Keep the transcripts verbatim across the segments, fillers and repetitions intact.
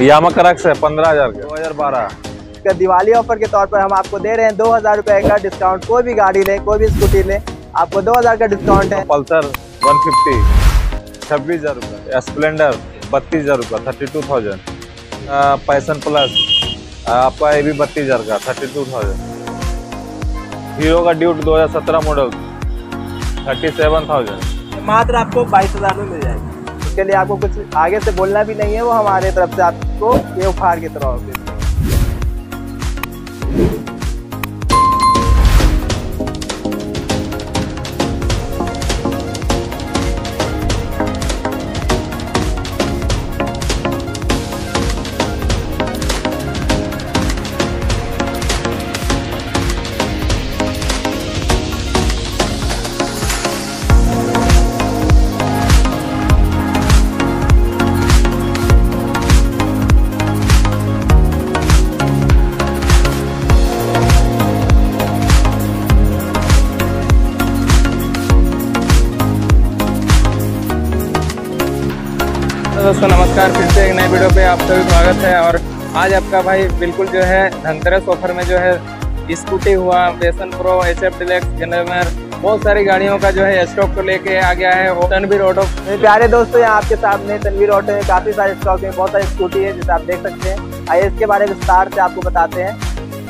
यामा crux है पंद्रह हजार के, दो हजार बारह का दिवाली ऑफर के तौर पर हम आपको दे रहे हैं दो हजार रुपए का डिस्काउंट। कोई भी गाड़ी ले, कोई भी स्कूटी ले, आपको दो हजार का डिस्काउंट है। पल्सर वन फिफ्टी छब्बीस हजार रुपये, स्प्लेंडर बत्तीस हजार रुपये thirty two thousand, Passion Plus आपका ये भी बत्तीस हजार का थर्टी टू थाउजेंड, हीरो का ड्यूट दो हजार सत्रह मॉडल थर्टी सेवन थाउजेंड, मात्र आपको बाईस हजार में मिल जाएगी। उसके लिए आपको कुछ आगे से बोलना भी नहीं है, वो हमारे तरफ से आपको ये उपहार की तरह होगी। दोस्तों नमस्कार, फिर से एक नए वीडियो पे आप सभी स्वागत है। और आज आपका भाई बिल्कुल जो है धनतेरस ऑफर में जो है स्कूटी हुआ, Passion Pro, H F Deluxe, Glamour, बहुत सारी गाड़ियों का जो है स्टॉक को लेके आ गया है तनवीर ऑटो। प्यारे दोस्तों, यहाँ आपके सामने तनवीर ऑटो में काफी सारे स्टॉक में बहुत सारी स्कूटी है जिसे आप देख सकते हैं। आइए इसके बारे में विस्तार से आपको बताते हैं।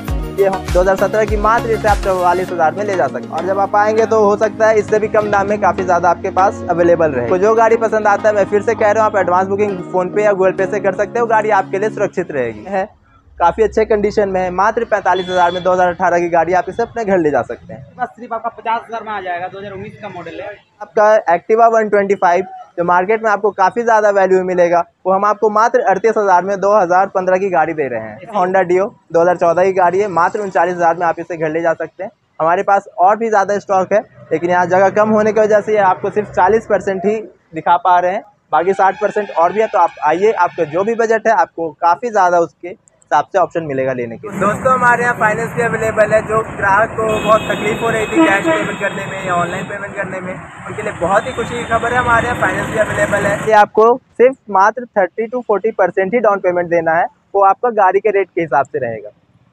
ये दो हजार सत्रह की मात्र इसे आप चौवालीस हजार में ले जा सकते हैं, और जब आप आएंगे तो हो सकता है इससे भी कम दाम में काफी ज्यादा आपके पास अवेलेबल रहे। तो जो गाड़ी पसंद आता है, मैं फिर से कह रहा हूँ, आप एडवांस बुकिंग फोन पे या गूगल पे से कर सकते हो। गाड़ी आपके लिए सुरक्षित रहेगी, है काफी अच्छे कंडीशन में है। मात्र पैंतालीस हजार में दो हजार अठारह की गाड़ी आप इसे अपने घर ले जा सकते हैं। बस सिर्फ आपका पचास हजार में आ जाएगा। दो हजार उन्नीस का मॉडल है आपका एक्टिवा वन ट्वेंटी फाइव, जो मार्केट में आपको काफी ज्यादा वैल्यू मिलेगा, वो हम आपको मात्र अड़तीस हजार में दो हजार पंद्रह की गाड़ी दे रहे हैं। होंडा डियो दो हजार चौदह की गाड़ी है, मात्र उनचालीस हजार में आप इसे घर ले जा सकते हैं। हमारे पास और भी ज्यादा स्टॉक है, लेकिन यहाँ जगह कम होने की वजह से ये आपको सिर्फ चालीस परसेंट ही दिखा पा रहे हैं, बाकी साठ परसेंट और भी है। तो आप आइए, आपका जो भी बजट है आपको काफी ज्यादा उसके हिसाब से ऑप्शन मिलेगा लेने के। दोस्तों हमारे यहाँ फाइनेंस भी अवेलेबल है। जो ग्राहक को बहुत तकलीफ हो रही थी कैश पेमेंट करने में या ऑनलाइन पेमेंट करने में, उनके लिए बहुत ही खुशी की खबर है, हमारे यहाँ फाइनेंस भी अवेलेबल है। ये आपको सिर्फ मात्र थर्टी टू फोर्टी परसेंट ही डाउन पेमेंट देना है, वो आपका गाड़ी के रेट के हिसाब से रहेगा।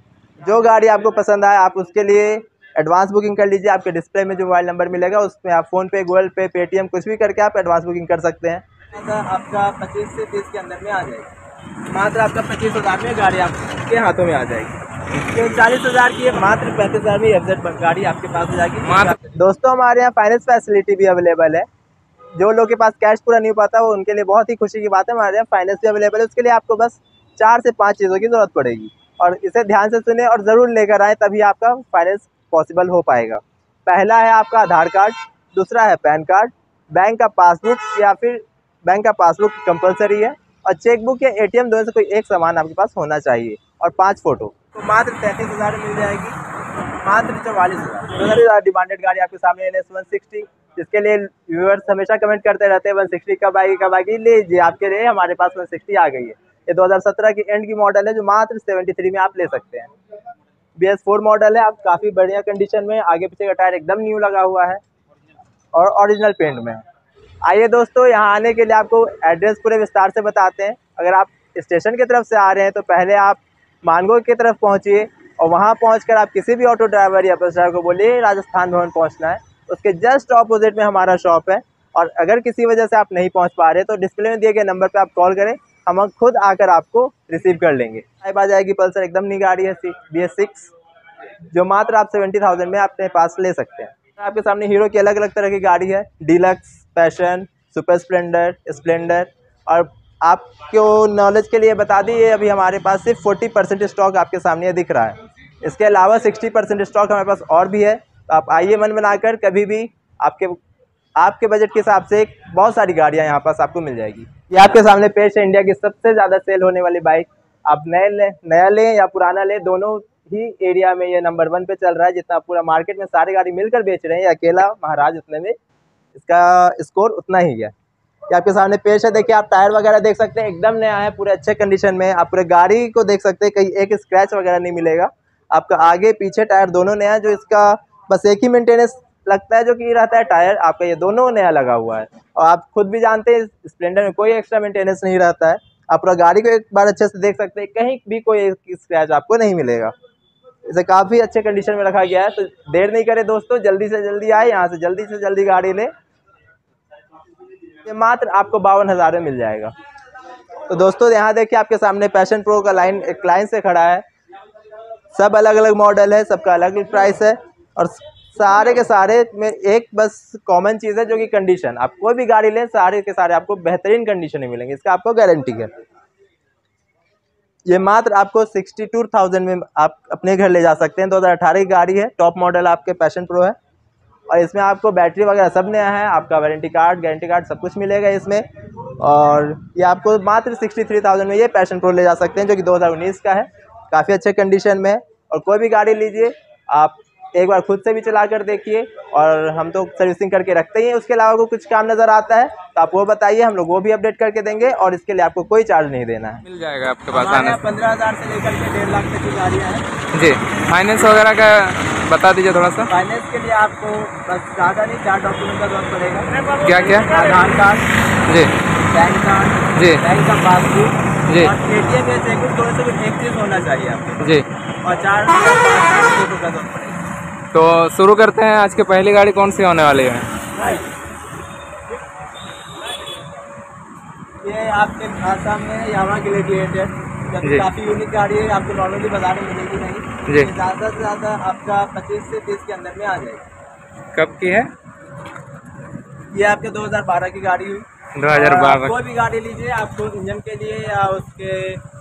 जो गाड़ी आपको पसंद आए आप उसके लिए एडवांस बुकिंग कर लीजिए। आपके डिस्प्ले में जो मोबाइल नंबर मिलेगा उसमें आप फोन पे, गूगल पे, पेटीएम कुछ भी करके आप एडवांस बुकिंग कर सकते हैं। आपका पच्चीस से तीस के अंदर में आ जाएगा। मात्र आपका पच्चीस हजार में गाड़ी आपके हाथों में आ जाएगी। जो चालीस हजार की है, मात्र पैंतीस हजार में एफ जेड गाड़ी आपके पास हो जाएगी। दोस्तों हमारे यहाँ फाइनेंस फैसिलिटी भी अवेलेबल है। जो लोग के पास कैश पूरा नहीं पाता वो उनके लिए बहुत ही खुशी की बात है, हमारे यहाँ फाइनेंस भी अवेलेबल है। उसके लिए आपको बस चार से पाँच चीज़ों की जरूरत पड़ेगी, और इसे ध्यान से सुने और ज़रूर लेकर आएँ, तभी आपका फाइनेंस पॉसिबल हो पाएगा। पहला है आपका आधार कार्ड, दूसरा है पैन कार्ड, बैंक का पासबुक या फिर बैंक का पासबुक कंपलसरी है, और चेकबुक या एटीएम दोनों से कोई एक सामान आपके पास होना चाहिए, और पांच फोटो। तो मात्र तैंतीस हज़ार मिल जाएगी, मात्र चौवालीस हज़ार। डिमांडेड गाड़ी आपके सामने एन एस वन सिक्सटी, जिसके लिए व्यूअर्स हमेशा कमेंट करते रहते हैं वन सिक्सटी कब आएगी कब आएगी। लीजिए आपके लिए हमारे पास वन सिक्सटी आ गई है। ये दो हज़ार सत्रह की एंड की मॉडल है, जो मात्र तिहत्तर में आप ले सकते हैं। बी एस फोर मॉडल है, आप काफ़ी बढ़िया कंडीशन में, आगे पीछे का टायर एकदम न्यू लगा हुआ है और ओरिजिनल पेंट में है। आइए दोस्तों, यहाँ आने के लिए आपको एड्रेस पूरे विस्तार से बताते हैं। अगर आप स्टेशन की तरफ से आ रहे हैं तो पहले आप मानगो की तरफ पहुँचिए, और वहाँ पहुँचकर आप किसी भी ऑटो ड्राइवर या बस ड्राइवर को बोलिए राजस्थान भवन पहुँचना है। उसके जस्ट ऑपोजिट में हमारा शॉप है, और अगर किसी वजह से आप नहीं पहुँच पा रहे तो डिस्प्ले में दिए गए नंबर पर आप कॉल करें, हम खुद आकर आपको रिसीव कर लेंगे। टाइप आ जाएगी पल्सर, एकदम नई गाड़ी है बी एस सिक्स, जो मात्र आप सेवेंटी थाउजेंड में अपने पास ले सकते हैं। आपके सामने हीरो की अलग अलग तरह की गाड़ी है, Deluxe, Passion, Super Splendor, Splendor. और आपको नॉलेज के लिए बता दी, अभी हमारे पास सिर्फ चालीस परसेंट स्टॉक आपके सामने दिख रहा है। इसके अलावा साठ परसेंट स्टॉक हमारे पास और भी है। तो आप आइए मन बनाकर, कभी भी आपके आपके बजट के हिसाब से बहुत सारी गाड़ियाँ यहाँ पास आपको मिल जाएगी। ये आपके सामने पेश है इंडिया की सबसे ज़्यादा सेल होने वाली बाइक। आप नए लें नया लें या पुराना लें, दोनों ही एरिया में ये नंबर वन पे चल रहा है। जितना पूरा मार्केट में सारी गाड़ी मिलकर बेच रहे हैं, अकेला महाराज उतने में इसका स्कोर उतना ही है। ये आपके सामने पेश है, देखिए आप टायर वगैरह देख सकते हैं, एकदम नया है, पूरे अच्छे कंडीशन में। आप पूरे गाड़ी को देख सकते हैं, कहीं एक स्क्रैच वगैरह नहीं मिलेगा। आपका आगे पीछे टायर दोनों नया, जो इसका बस एक ही मेंटेनेंस लगता है जो कि रहता है टायर, आपका ये दोनों नया लगा हुआ है। और आप खुद भी जानते हैं स्प्लेंडर में कोई एक्स्ट्रा मेंटेनेंस नहीं रहता है, आप पूरा गाड़ी को एक बार अच्छे से देख सकते हैं, कहीं भी कोई स्क्रैच आपको नहीं मिलेगा। इसे काफ़ी अच्छे कंडीशन में रखा गया है। तो देर नहीं करें दोस्तों, जल्दी से जल्दी आए यहाँ से, जल्दी से जल्दी गाड़ी लें। ये मात्र आपको बावन हज़ार में मिल जाएगा। तो दोस्तों यहाँ देखिए आपके सामने पैशन प्रो का लाइन एक लाइन से खड़ा है। सब अलग अलग मॉडल है, सबका अलग अलग प्राइस है, और सारे के सारे में एक बस कॉमन चीज़ है जो कि कंडीशन। आप कोई भी गाड़ी लें, सारे के सारे आपको बेहतरीन कंडीशन में मिलेंगे, इसका आपको गारंटी है। ये मात्र आपको सिक्सटी टू थाउजेंड में आप अपने घर ले जा सकते हैं। दो हज़ार अठारह की गाड़ी है, टॉप मॉडल आपके पैशन प्रो है, और इसमें आपको बैटरी वगैरह सब नया है, आपका वारंटी कार्ड गारंटी कार्ड सब कुछ मिलेगा इसमें। और ये आपको मात्र सिक्सटी थ्री थाउजेंड में ये पैशन प्रो ले जा सकते हैं, जो कि दो हज़ार उन्नीस का है, काफ़ी अच्छे कंडीशन में है। और कोई भी गाड़ी लीजिए, आप एक बार खुद से भी चला कर देखिए, और हम तो सर्विसिंग करके रखते ही हैं। उसके अलावा को कुछ काम नज़र आता है तो आप वो बताइए, हम लोग वो भी अपडेट करके देंगे, और इसके लिए आपको कोई चार्ज नहीं देना है। मिल जाएगा आपके पास आने से। पंद्रह हज़ार से लेकर के डेढ़ लाख तक की गाड़ियाँ हैं जी। फाइनेंस वगैरह का बता दीजिए थोड़ा सा। फाइनेंस के लिए आपको बस ज़्यादा नहीं, चार डॉक्यूमेंट का जरूरत पड़ेगा। क्या क्या? आधार कार्ड जी बैंक कार्ड जी बैंक का पासबुक जी और एटीएम में से कुछ दोनों से कुछ एक चीज़ होना चाहिए आपको, जी। और चार फोटो का जरूरत पड़ेगा। तो शुरू करते हैं। आज की पहली गाड़ी कौन सी होने वाली है? ये आपके आसाम में यामा ग्लेडिएटर, जी। काफ़ी यूनिक गाड़ी है, आपको नॉर्मली बाजार में मिलेगी नहीं। जी। ज़्यादा से ज़्यादा आपका पच्चीस से तीस के अंदर में आ जाएगी। कब की है? ये आपके दो हज़ार बारह की गाड़ी हुई। दो हज़ार बारह। कोई भी गाड़ी लीजिए, आपको इंजन के लिए या उसके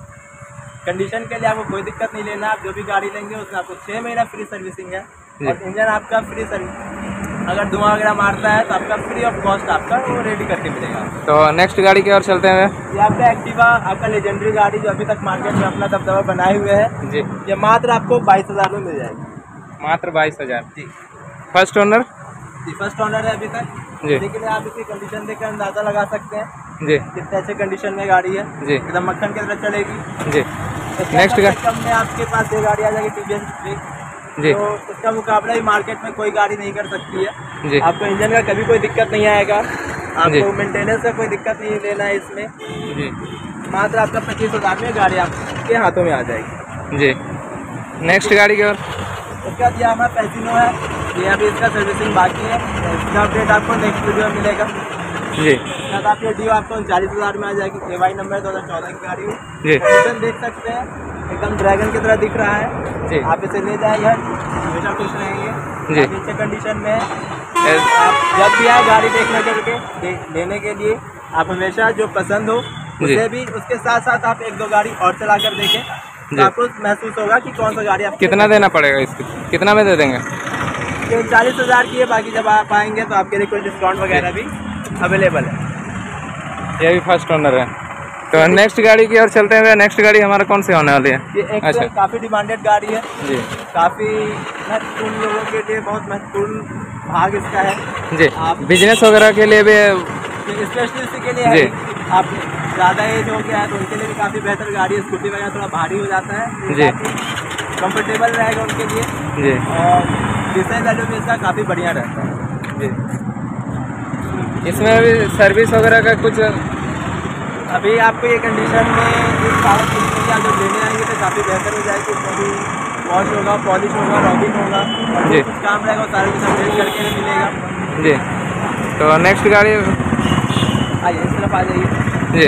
कंडीशन के लिए आपको कोई दिक्कत नहीं लेना। आप जो भी गाड़ी लेंगे उसमें आपको छः महीना फ्री सर्विसिंग है, और इंजन आपका फ्री सर्विस, अगर धुआं वगैरह मारता है तो आपका फ्री ऑफ कॉस्ट आपका वो रेडी करके मिलेगा। तो नेक्स्ट गाड़ी की ओर चलते हैं। ये आपका एक्टिवा, आपका लेजेंडरी गाड़ी जो अभी तक मार्केट में अपना दबदबा बनाए हुए है जी। ये मात्र आपको बाईस हज़ार में मिल जाएगी। मात्र बाईस हजार जी। First owner? जी फर्स्ट ओनर है अभी तक जी। लेकिन आप इसकी कंडीशन देखकर अंदाजा लगा सकते हैं जी कितने अच्छे कंडीशन में गाड़ी है। जी। एकदम मक्खन की तरह चलेगी जी। इसका नेक्स्ट कम गाड़ी? से कम में आपके पास ये गाड़ी आ जाएगी टीवीएस जी। तो इसका मुकाबला ही मार्केट में कोई गाड़ी नहीं कर सकती है। जी। आपको इंजन का कभी कोई दिक्कत नहीं आएगा, जी। आपको मेंटेनेंस का कोई दिक्कत नहीं लेना है इसमें। जी मात्र आपका पच्चीस हज़ार में गाड़ी आपके हाथों में आ जाएगी। जी। नेक्स्ट गाड़ी की ओर? उसके बाद ये हमारा पैसिनो है, ये अभी इसका सर्विसिंग बाकी है, इसका अपडेट आपको नेक्स्ट वीडियो में मिलेगा। जी। शायद आप ये डी आपको उनचालीस हज़ार में आ जाएगी। ए वाई नंबर दो हज़ार चौदह की गाड़ी है। जी। कंडीशन देख सकते हैं, एकदम ड्रैगन की तरह दिख रहा है। जी। आप इसे ले जाइए, हमेशा खुश रहेंगे। जी। काफी अच्छे कंडीशन में है। आप जब भी आए गाड़ी देखने करके ले, लेने के लिए, आप हमेशा जो पसंद हो उसे भी, उसके साथ साथ आप एक दो गाड़ी और चला कर देखें तो आपको महसूस होगा कि कौन सा गाड़ी आप। कितना देना पड़ेगा इसको? कितना में दे देंगे? ये उनचालीस हज़ार की है, बाकी जब आप आएंगे तो आपके लिए कोई डिस्काउंट वगैरह भी अवेलेबल है। ये भी फर्स्ट ओनर है। तो नेक्स्ट गाड़ी की ओर चलते हैं। नेक्स्ट गाड़ी हमारा कौन सी होने वाली है? ये एक्सेल काफ़ी डिमांडेड गाड़ी है जी। काफ़ी महत्वपूर्ण लोगों के लिए, बहुत महत्वपूर्ण भाग इसका है जी। आप बिजनेस वगैरह के लिए भी? स्पेशली इसी के लिए है। आप ज़्यादा एज हो गया है तो उनके लिए भी काफ़ी बेहतर गाड़ी है। स्कूटी वगैरह थोड़ा भारी हो जाता है जी। कंफर्टेबल रहेगा उनके लिए, जी। और डिजाइन वैल्यू भी इसका काफ़ी बढ़िया रहता है। जी। इसमें भी सर्विस वगैरह का कुछ? अभी आपको ये कंडीशन में एक सारा चीज़ आप जब लेने आएंगे तो काफ़ी बेहतर हो जाएगी। उसमें भी वॉश होगा, पॉलिश होगा, रॉबिंग होगा, और जी। जो कुछ काम रहेगा वो सारा कुछ अपडेट करके भी मिलेगा। जी। तो नेक्स्ट गाड़ी? आइए इस तरफ आ जाइए। जी।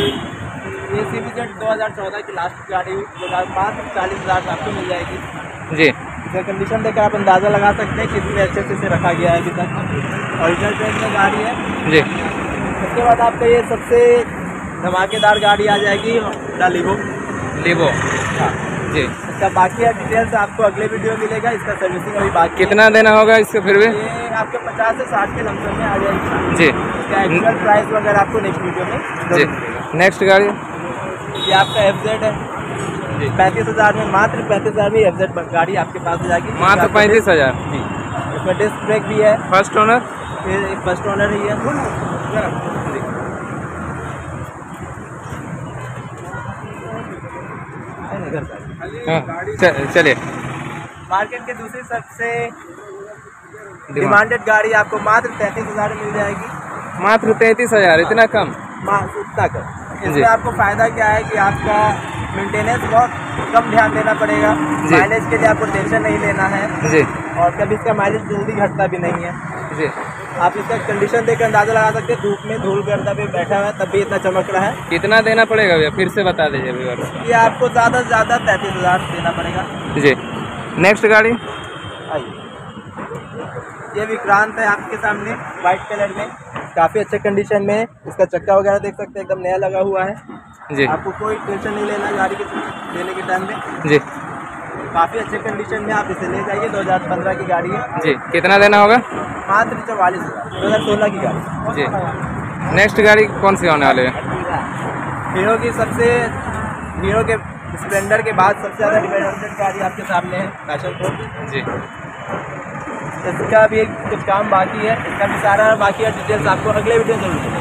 ये सी बी जेड दो हज़ार चौदह की लास्ट गाड़ी हुई, जो मात्र चालीस हज़ार आपको मिल जाएगी। जी। इसका कंडीशन देखकर आप अंदाज़ा लगा सकते हैं कितने अच्छे से इसे रखा गया है अभी तक। ओरिजिनल ट्रेन में गाड़ी है। जी। उसके बाद आपका ये सबसे धमाकेदार गाड़ी आ जाएगी होंडा लिवो। लिवो? हाँ जी। इसका बाकी डिटेल्स आपको अगले वीडियो मिलेगा। इसका सर्विसिंग अभी बाकी है। कितना देना होगा इसको फिर भी? ये आपके पचास से साठ के लमसम में आ जाएगी। जी। इसका एक्चुअल प्राइस वगैरह आपको नेक्स्ट वीडियो में जी। नेक्स्ट गाड़ी? ये आपका एफ जेड है। पैंतीस हज़ार में, मात्र पैंतीस हज़ार में एफ जेड गाड़ी आपके पास आ जाएगी। मात्र पैंतीस हजार जी। इसमें डिस्क ब्रेक भी है। First owner? ये फर्स्ट ओनर ही है। हाँ, चलिए। मार्केट की दूसरी सबसे डिमांडेड गाड़ी आपको मात्र तैंतीस हज़ार में मिल जाएगी। मात्र तैंतीस हजार? इतना कम? मात्र इतना कम। इसमें आपको फ़ायदा क्या है कि आपका मेंटेनेंस बहुत कम ध्यान देना पड़ेगा, माइलेज के लिए आपको टेंशन नहीं लेना है जी और कभी इसका माइलेज जल्दी घटता भी नहीं है। जी। आप इसका कंडीशन देखकर अंदाज़ा लगा सकते हैं, धूप में धूल गर्दा पे बैठा हुआ है तब भी इतना चमक रहा है। कितना देना पड़ेगा भैया, फिर से बता दीजिए व्यूअर्स। ये आपको ज़्यादा से ज़्यादा तैंतीस हज़ार देना पड़ेगा। जी। नेक्स्ट गाड़ी आइए, ये विक्रांत है आपके सामने वाइट कलर में, काफ़ी अच्छे कंडीशन में है। इसका चक्का वगैरह देख सकते हैं एकदम नया लगा हुआ है। जी आपको कोई टेंशन नहीं लेना गाड़ी के लेने के टाइम में। जी काफ़ी अच्छे कंडीशन में आप इसे ले जाइए। दो हज़ार पंद्रह की गाड़ी है। जी। कितना देना होगा? मात्र चौवालीस हज़ार दो हज़ार सोलह की गाड़ी। जी। नेक्स्ट गाड़ी कौन सी होने वाली है? हीरो की सबसे हीरो के स्प्लेंडर के बाद सबसे ज़्यादा डिमांडेड गाड़ी आपके सामने है पैशन प्रो। जी। इसका भी एक कुछ काम बाकी है, इसका भी सारा बाकी है। डिटेल्स आपको अगले वीडियो में जरूर